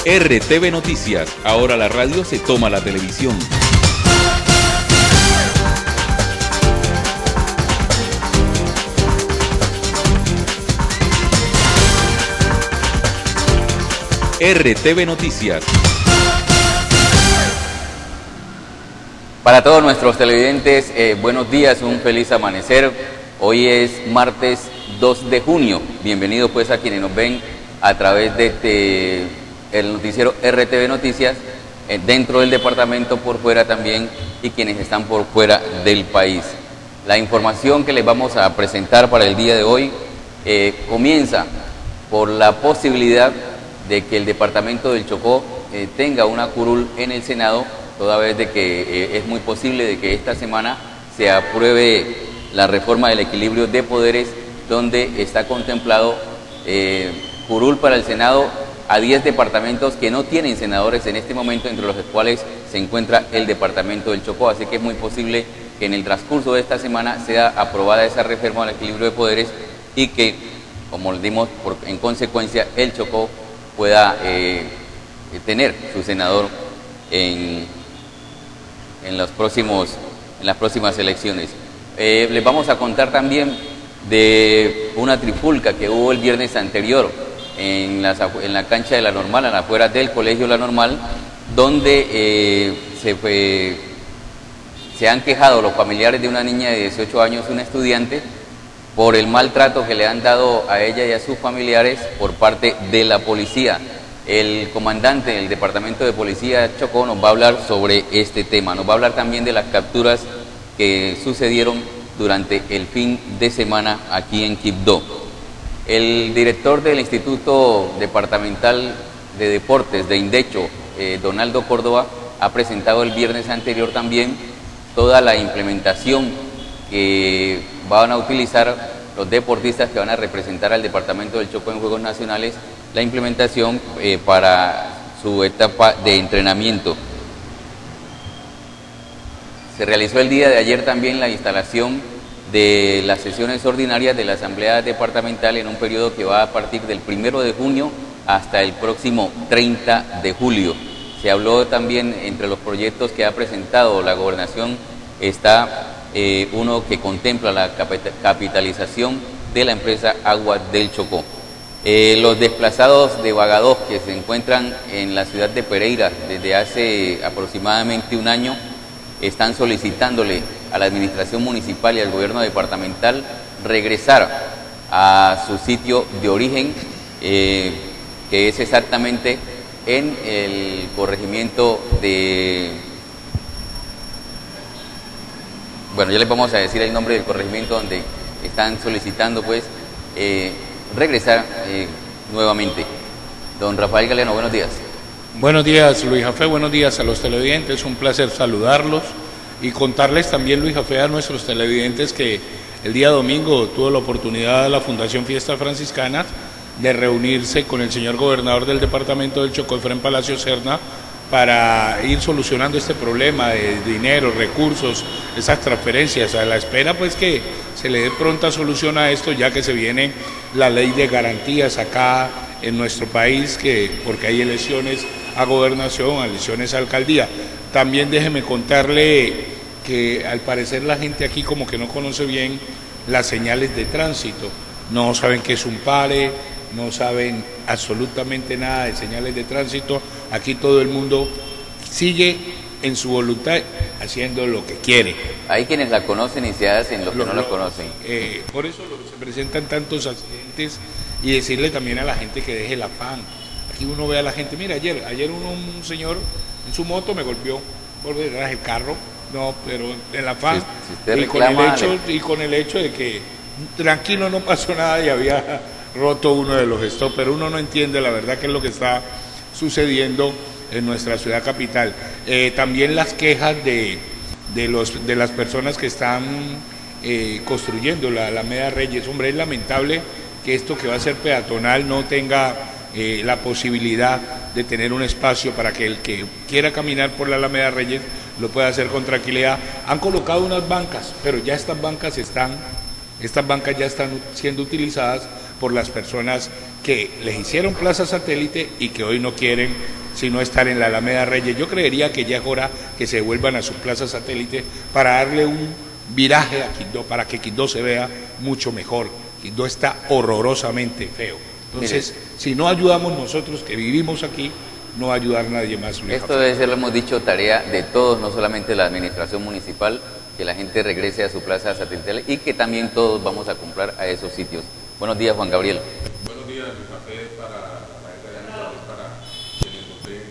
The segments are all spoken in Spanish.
RTV Noticias, ahora la radio se toma la televisión. RTV Noticias. Para todos nuestros televidentes, buenos días, un feliz amanecer. Hoy es martes 2 de junio. Bienvenidos pues a quienes nos ven a través de el noticiero RTV Noticias, dentro del departamento, por fuera también, y quienes están por fuera del país. La información que les vamos a presentar para el día de hoy comienza por la posibilidad de que el departamento del Chocó tenga una curul en el Senado, toda vez de que es muy posible de que esta semana se apruebe la reforma del equilibrio de poderes, donde está contemplado curul para el Senado a 10 departamentos que no tienen senadores en este momento, entre los cuales se encuentra el departamento del Chocó. Así que es muy posible que en el transcurso de esta semana sea aprobada esa reforma del equilibrio de poderes y que, como le dimos, en consecuencia, el Chocó pueda tener su senador en las próximas elecciones. Les vamos a contar también de una trifulca que hubo el viernes anterior en la cancha de La Normal, a las afueras del colegio La Normal, donde se han quejado los familiares de una niña de 18 años, una estudiante, por el maltrato que le han dado a ella y a sus familiares por parte de la policía. El comandante del Departamento de Policía Chocó nos va a hablar sobre este tema. Nos va a hablar también de las capturas que sucedieron durante el fin de semana aquí en Quibdó. El director del Instituto Departamental de Deportes de Indecho, Donaldo Córdoba, ha presentado el viernes anterior también toda la implementación que van a utilizar los deportistas que van a representar al departamento del Chocó en Juegos Nacionales, la implementación para su etapa de entrenamiento. Se realizó el día de ayer también la instalación de las sesiones ordinarias de la Asamblea Departamental en un periodo que va a partir del 1 de junio hasta el próximo 30 de julio. Se habló también, entre los proyectos que ha presentado la gobernación, está uno que contempla la capitalización de la empresa Agua del Chocó. Los desplazados de Bagadó que se encuentran en la ciudad de Pereira desde hace aproximadamente un año están solicitándole a la administración municipal y al gobierno departamental regresar a su sitio de origen, que es exactamente en el corregimiento de... Bueno, ya les vamos a decir el nombre del corregimiento donde están solicitando pues regresar nuevamente. Don Rafael Galeano, buenos días. Buenos días, Luis Jafé, buenos días a los televidentes, un placer saludarlos y contarles también, Luis Jafé, a nuestros televidentes que el día domingo tuvo la oportunidad de la Fundación Fiestas Franciscanas de reunirse con el señor gobernador del departamento del Chocó, Efraín Palacio Serna, para ir solucionando este problema de dinero, recursos, esas transferencias, a la espera pues que se le dé pronta solución a esto, ya que se viene la ley de garantías acá en nuestro país, porque hay elecciones a gobernación, elecciones a alcaldía. También déjeme contarle que al parecer la gente aquí como que no conoce bien las señales de tránsito, no saben qué es un pare, no saben absolutamente nada de señales de tránsito. Aquí todo el mundo sigue en su voluntad haciendo lo que quiere. Hay quienes la conocen y se hacen los que no la conocen. Por eso se presentan tantos accidentes, y decirle también a la gente que deje el afán. Aquí uno ve a la gente, mira, ayer un señor en su moto me golpeó por detrás del carro, no, pero el afán, y con el hecho de que tranquilo, no pasó nada y había roto uno de los stops, pero uno no entiende la verdad qué es lo que está sucediendo en nuestra ciudad capital. También las quejas de las personas que están construyendo la Alameda Reyes. Hombre, es lamentable que esto que va a ser peatonal no tenga la posibilidad de tener un espacio para que el que quiera caminar por la Alameda Reyes lo pueda hacer con tranquilidad. Han colocado unas bancas, pero ya estas bancas ya están siendo utilizadas por las personas que les hicieron plaza satélite y que hoy no quieren sino estar en la Alameda Reyes. Yo creería que ya es hora que se vuelvan a sus plazas satélite para darle un viraje a Quibdó, para que Quibdó se vea mucho mejor. Quibdó está horrorosamente feo. Entonces, si no ayudamos nosotros que vivimos aquí, no va a ayudar nadie más. Esto debe ser, lo hemos dicho, tarea de todos, no solamente la administración municipal, que la gente regrese a su plaza satelital y que también todos vamos a comprar a esos sitios. Buenos días, Juan Gabriel. Buenos días, Luis Café, para quienes nos ven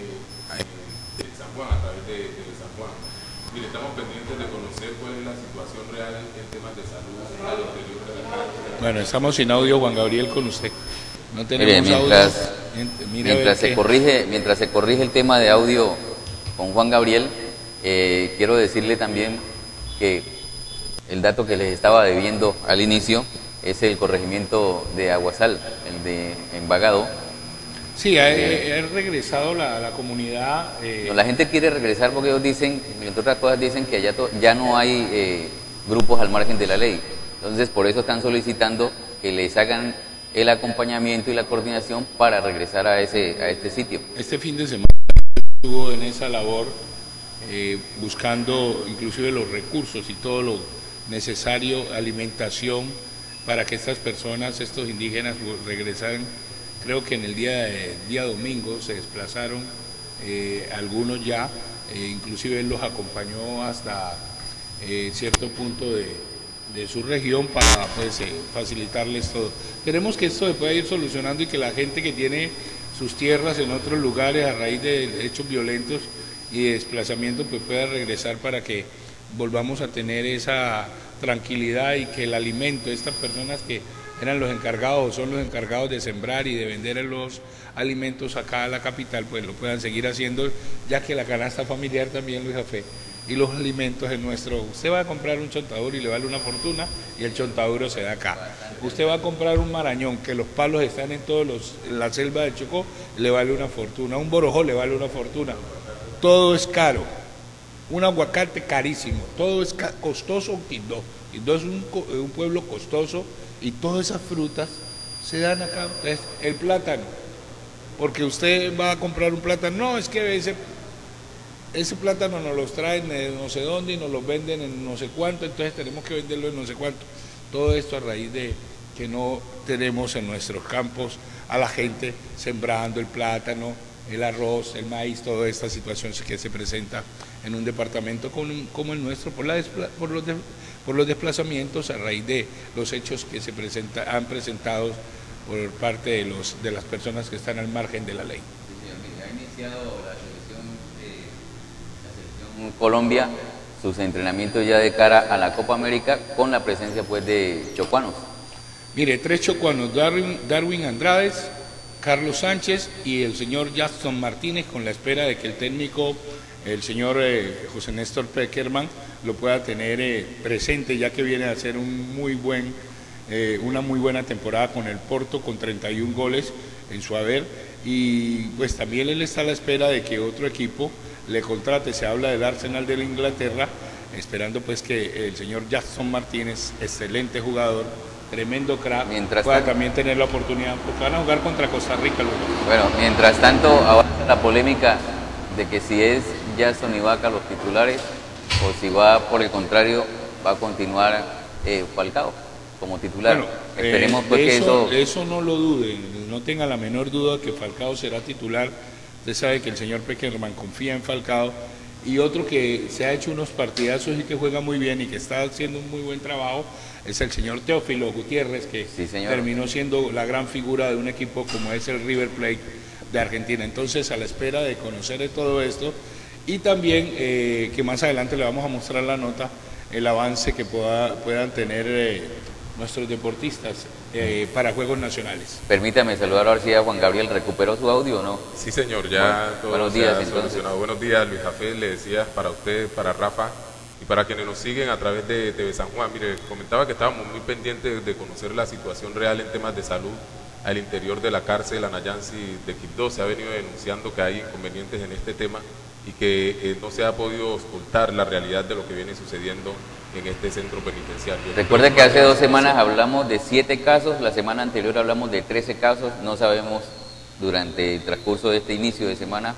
en San Juan, a través de San Juan. Mire, estamos pendientes de conocer cuál es la situación real en temas de salud al interior de la cárcel. Bueno, estamos sin audio, Juan Gabriel, con usted. No tenemos mientras se corrige el tema de audio con Juan Gabriel, quiero decirle también que el dato que les estaba debiendo al inicio es el corregimiento de Aguasal, el de Envagado. Sí, ha regresado la comunidad. La gente quiere regresar porque ellos dicen, entre otras cosas, dicen que allá ya no hay grupos al margen de la ley. Entonces, por eso están solicitando que les hagan el acompañamiento y la coordinación para regresar a este sitio. Este fin de semana estuvo en esa labor buscando inclusive los recursos y todo lo necesario, alimentación, para que estas personas, estos indígenas regresaran. Creo que en el día domingo se desplazaron algunos ya, inclusive él los acompañó hasta cierto punto de su región para pues, facilitarles todo. Queremos que esto se pueda ir solucionando y que la gente que tiene sus tierras en otros lugares a raíz de hechos violentos y de desplazamiento pues pueda regresar para que volvamos a tener esa tranquilidad y que el alimento, estas personas que eran los encargados, son los encargados de sembrar y de vender los alimentos acá a la capital, pues lo puedan seguir haciendo, ya que la canasta familiar también, Luis Café, y los alimentos es nuestro. Usted va a comprar un chontaduro y le vale una fortuna y el chontaduro se da acá. Usted va a comprar un marañón que los palos están en la selva del Chocó, le vale una fortuna. Un borojó le vale una fortuna. Todo es caro. Un aguacate carísimo. Todo es costoso. Quibdó es un pueblo costoso y todas esas frutas se dan acá. Entonces, el plátano, porque usted va a comprar un plátano, no, es que ese plátano nos los traen de no sé dónde y nos los venden en no sé cuánto, entonces tenemos que venderlo en no sé cuánto. Todo esto a raíz de que no tenemos en nuestros campos a la gente sembrando el plátano, el arroz, el maíz, toda esta situación que se presenta en un departamento como el nuestro por los desplazamientos a raíz de los hechos que han presentado por parte de las personas que están al margen de la ley. Ha iniciado la selección Colombia sus entrenamientos ya de cara a la Copa América con la presencia pues de chocuanos. Mire, 3 chocuanos, Darwin Andrades, Carlos Sánchez y el señor Jackson Martínez, con la espera de que el técnico, el señor José Néstor Peckerman, lo pueda tener presente, ya que viene a hacer una muy buena temporada con el Porto, con 31 goles en su haber, y pues también él está a la espera de que otro equipo le contrate. Se habla del Arsenal de la Inglaterra, esperando pues que el señor Jackson Martínez, excelente jugador, tremendo crack, pueda también tener la oportunidad, porque van a jugar contra Costa Rica luego. Bueno, mientras tanto avanza la polémica de que si es Jackson y Vaca los titulares o si va, por el contrario, va a continuar Falcao como titular. Bueno, esperemos pues que eso no lo duden, no tenga la menor duda que Falcao será titular. Usted sabe que el señor Peckerman confía en Falcao, y otro que se ha hecho unos partidazos y que juega muy bien y que está haciendo un muy buen trabajo es el señor Teófilo Gutiérrez, que terminó siendo la gran figura de un equipo como es el River Plate de Argentina. Entonces, a la espera de conocer de todo esto, y también que más adelante le vamos a mostrar la nota, el avance que puedan tener nuestros deportistas para Juegos Nacionales. Permítame saludar ahora sí a Juan Gabriel. ¿Recuperó su audio o no? Sí, señor, ya todo buenos se días, ha solucionado. Buenos días, Luis Café, le decía para usted, para Rafa y para quienes nos siguen a través de TV San Juan. Mire, comentaba que estábamos muy pendientes de conocer la situación real en temas de salud al interior de la cárcel Anayansi de Quibdó. Se ha venido denunciando que hay inconvenientes en este tema y que no se ha podido ocultar la realidad de lo que viene sucediendo en este centro penitenciario. Recuerde que hace 2 semanas hablamos de 7 casos, la semana anterior hablamos de 13 casos, no sabemos durante el transcurso de este inicio de semana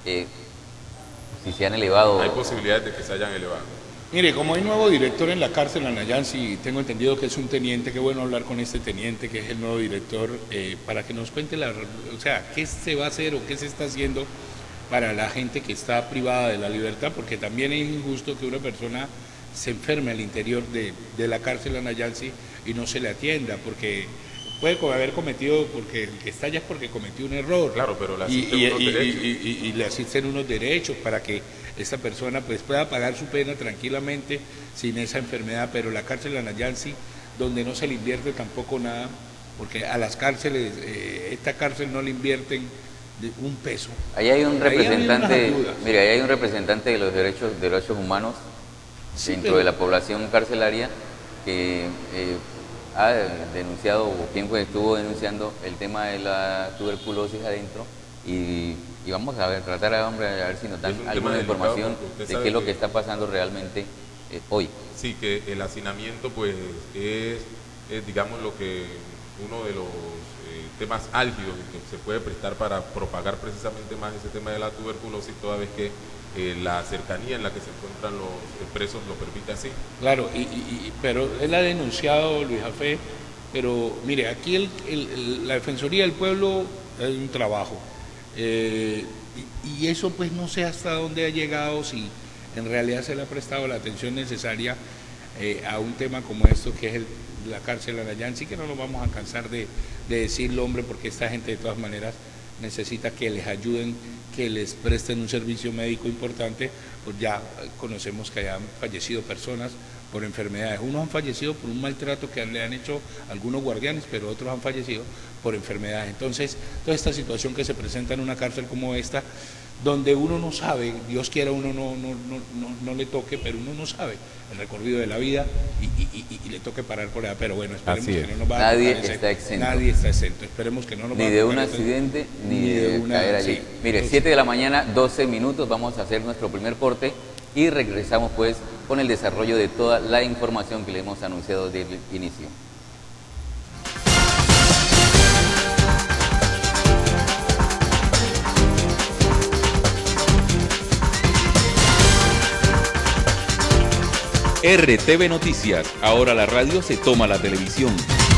si se han elevado. Hay posibilidades de que se hayan elevado. Mire, como hay nuevo director en la cárcel Anayansi, tengo entendido que es un teniente, qué bueno hablar con este teniente que es el nuevo director, para que nos cuente qué se va a hacer o qué se está haciendo para la gente que está privada de la libertad, porque también es injusto que una persona se enferme al interior de la cárcel Anayansi y no se le atienda, porque puede haber cometido, porque el que está allá es porque cometió un error. Claro, pero le asisten unos derechos. Y le asisten unos derechos para que esa persona pues pueda pagar su pena tranquilamente sin esa enfermedad, pero la cárcel Anayansi, donde no se le invierte tampoco nada, porque a las cárceles, esta cárcel no le invierten un peso. Ahí hay un representante, mire, ahí hay un representante de los derechos humanos dentro de la población carcelaria que ha denunciado, o quien estuvo denunciando el tema de la tuberculosis adentro, y vamos a ver, tratar a ver si nos dan alguna información de qué es lo que está pasando realmente hoy. Sí, que el hacinamiento pues es digamos lo que uno de los temas álgidos que se puede prestar para propagar precisamente más ese tema de la tuberculosis, toda vez que la cercanía en la que se encuentran los presos lo permite así. Claro, pero él ha denunciado, Luis Jafé, pero mire, aquí la Defensoría del Pueblo es un trabajo, y eso pues no sé hasta dónde ha llegado, si en realidad se le ha prestado la atención necesaria a un tema como esto, que es la cárcel Anayansi, que no nos vamos a cansar de decirlo, hombre, porque esta gente de todas maneras necesita que les ayuden, que les presten un servicio médico importante, pues ya conocemos que hayan fallecido personas por enfermedades. Unos han fallecido por un maltrato que le han hecho algunos guardianes, pero otros han fallecido por enfermedades. Entonces, toda esta situación que se presenta en una cárcel como esta, donde uno no sabe, Dios quiera uno no le toque, pero uno no sabe el recorrido de la vida y le toque parar por allá. Pero bueno, esperemos que no nos vaya a tocar está exento. Nadie está exento. Esperemos que no nos vaya ni de un accidente, ni de caer allí. Sí. Mire, 7 de la mañana, 12 minutos, vamos a hacer nuestro primer corte y regresamos pues con el desarrollo de toda la información que le hemos anunciado desde el inicio. RTV Noticias, ahora la radio se toma la televisión.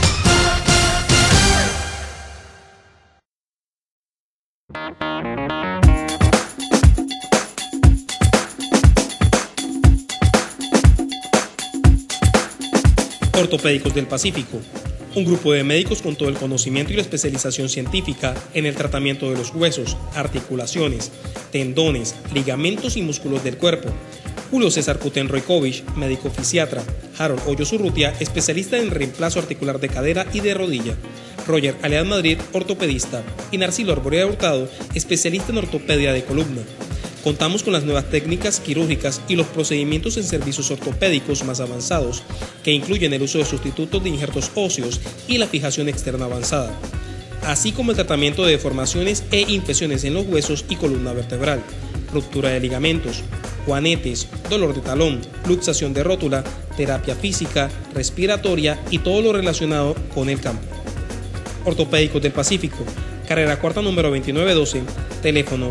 Ortopédicos del Pacífico, un grupo de médicos con todo el conocimiento y la especialización científica en el tratamiento de los huesos, articulaciones, tendones, ligamentos y músculos del cuerpo. Julio César Kutenroikovich, médico fisiatra. Harold Hoyos Urrutia, especialista en reemplazo articular de cadera y de rodilla. Roger Alead Madrid, ortopedista. Y Narcilo Arborea Hurtado, especialista en ortopedia de columna. Contamos con las nuevas técnicas quirúrgicas y los procedimientos en servicios ortopédicos más avanzados, que incluyen el uso de sustitutos de injertos óseos y la fijación externa avanzada, así como el tratamiento de deformaciones e infecciones en los huesos y columna vertebral, ruptura de ligamentos, juanetes, dolor de talón, luxación de rótula, terapia física, respiratoria y todo lo relacionado con el campo. Ortopédicos del Pacífico, carrera cuarta número 2912, teléfono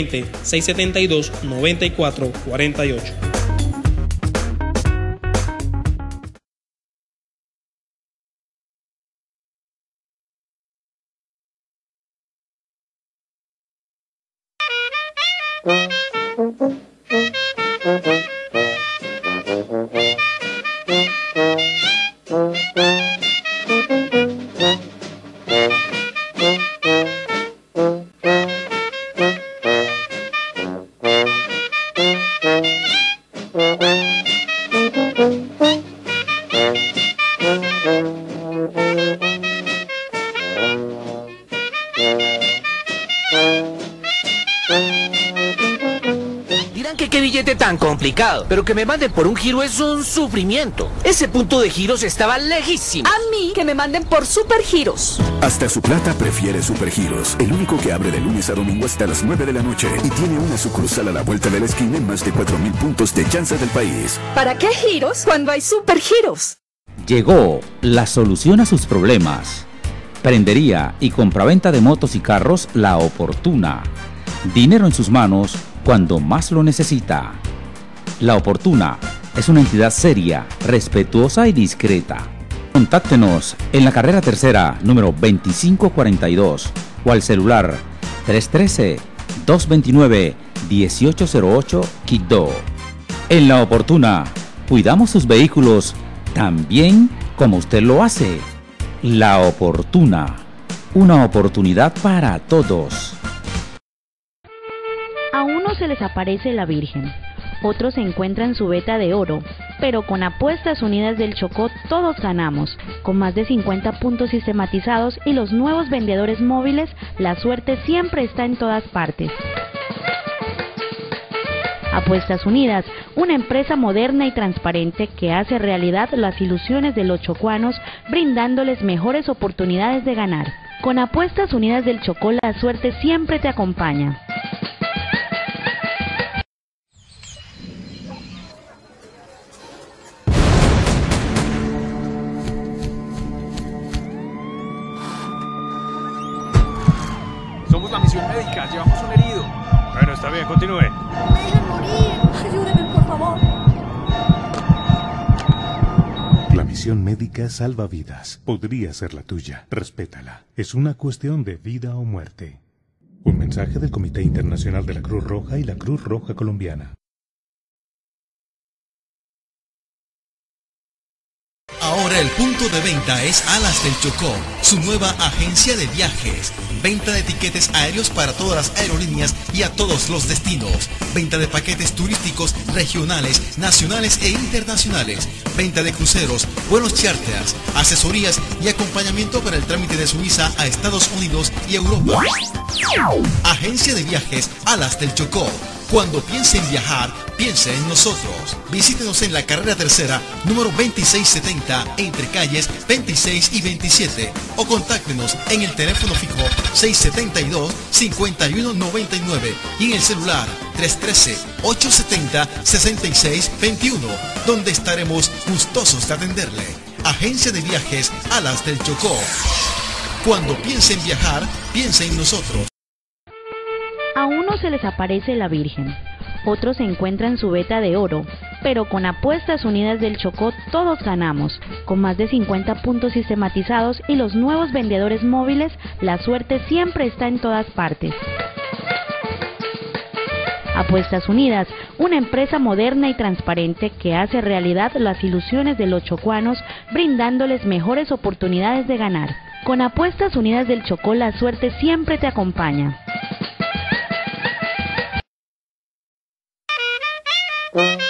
320-672-9448. trámite tan complicado, pero que me manden por un giro es un sufrimiento. Ese punto de giros estaba lejísimo. A mí que me manden por Supergiros. Hasta su plata prefiere Supergiros, el único que abre de lunes a domingo hasta las 9 de la noche y tiene una sucursal a la vuelta de la esquina en más de 4.000 puntos de chance del país. ¿Para qué giros cuando hay Supergiros? Llegó la solución a sus problemas. Prendería y compraventa de motos y carros La Oportuna. Dinero en sus manos cuando más lo necesita. La Oportuna es una entidad seria, respetuosa y discreta. Contáctenos en la carrera tercera, número 2542 o al celular 313-229-1808 Quito. En La Oportuna, cuidamos sus vehículos tan bien como usted lo hace. La Oportuna, una oportunidad para todos. A unos se les aparece la Virgen, otros encuentran su veta de oro, pero con Apuestas Unidas del Chocó todos ganamos. Con más de 50 puntos sistematizados y los nuevos vendedores móviles, la suerte siempre está en todas partes. Apuestas Unidas, una empresa moderna y transparente que hace realidad las ilusiones de los chocuanos, brindándoles mejores oportunidades de ganar. Con Apuestas Unidas del Chocó, la suerte siempre te acompaña. Somos la misión médica, llevamos un herido. Bueno, está bien, continúe. ¡No me dejen morir! ¡Ayúdenme, por favor! La misión médica salva vidas. Podría ser la tuya. Respétala. Es una cuestión de vida o muerte. Un mensaje del Comité Internacional de la Cruz Roja y la Cruz Roja Colombiana. Ahora el punto de venta es Alas del Chocó, su nueva agencia de viajes. Venta de tiquetes aéreos para todas las aerolíneas y a todos los destinos. Venta de paquetes turísticos regionales, nacionales e internacionales. Venta de cruceros, vuelos charters, asesorías y acompañamiento para el trámite de su visa a Estados Unidos y Europa. Agencia de viajes Alas del Chocó. Cuando piense en viajar, piense en nosotros. Visítenos en la carrera tercera, número 2670, entre calles 26 y 27. O contáctenos en el teléfono fijo 672-5199 y en el celular 313-870-6621, donde estaremos gustosos de atenderle. Agencia de viajes Alas del Chocó. Cuando piense en viajar, piense en nosotros. A unos se les aparece la Virgen, otros encuentran su veta de oro, pero con Apuestas Unidas del Chocó todos ganamos. Con más de 50 puntos sistematizados y los nuevos vendedores móviles, la suerte siempre está en todas partes. Apuestas Unidas, una empresa moderna y transparente que hace realidad las ilusiones de los chocuanos, brindándoles mejores oportunidades de ganar. Con Apuestas Unidas del Chocó, la suerte siempre te acompaña.